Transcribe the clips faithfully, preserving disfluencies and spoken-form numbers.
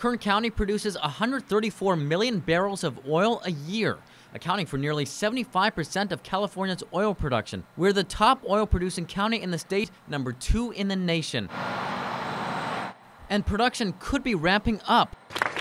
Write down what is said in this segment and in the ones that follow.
Kern County produces one hundred thirty-four million barrels of oil a year, accounting for nearly seventy-five percent of California's oil production. We're the top oil-producing county in the state, number two in the nation. And production could be ramping up.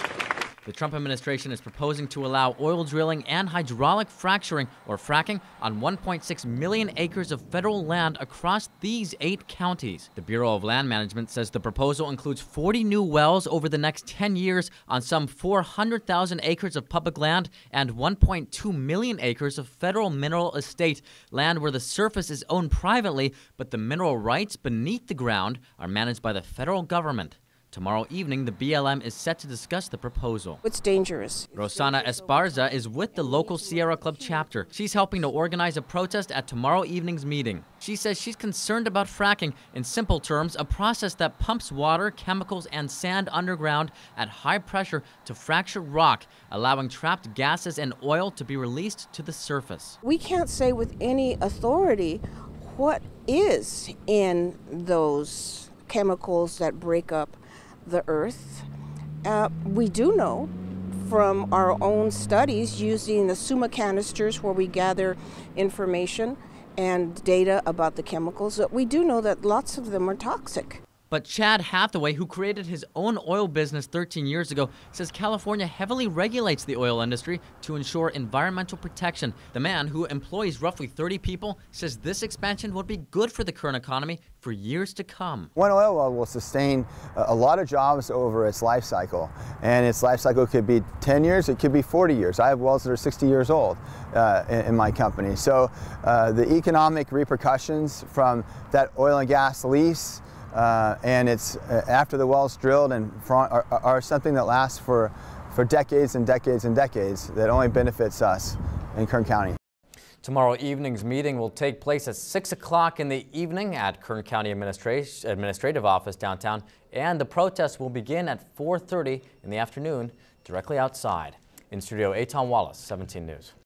The Trump administration is proposing to allow oil drilling and hydraulic fracturing, or fracking, on one point six million acres of federal land across these eight counties. The Bureau of Land Management says the proposal includes forty new wells over the next ten years on some four hundred thousand acres of public land and one point two million acres of federal mineral estate, land where the surface is owned privately, but the mineral rights beneath the ground are managed by the federal government. Tomorrow evening, the B L M is set to discuss the proposal. It's dangerous. Rosana Esparza is with the local Sierra Club chapter. She's helping to organize a protest at tomorrow evening's meeting. She says she's concerned about fracking, in simple terms, a process that pumps water, chemicals, and sand underground at high pressure to fracture rock, allowing trapped gases and oil to be released to the surface. We can't say with any authority what is in those chemicals that break up the earth. Uh, we do know from our own studies using the Summa canisters where we gather information and data about the chemicals that we do know that lots of them are toxic. But Chad Hathaway, who created his own oil business thirteen years ago, says California heavily regulates the oil industry to ensure environmental protection. The man, who employs roughly thirty people, says this expansion would be good for the Kern economy for years to come. One oil well will sustain a lot of jobs over its life cycle, and its life cycle could be ten years, it could be forty years. I have wells that are sixty years old uh, in, in my company. So uh, the economic repercussions from that oil and gas lease Uh, and it's uh, after the well's drilled and front, are, are something that lasts for, for decades and decades and decades that only benefits us in Kern County. Tomorrow evening's meeting will take place at six o'clock in the evening at Kern County Administrat- Administrative Office downtown, and the protest will begin at four thirty in the afternoon directly outside. In studio, Eitan Wallace, seventeen News.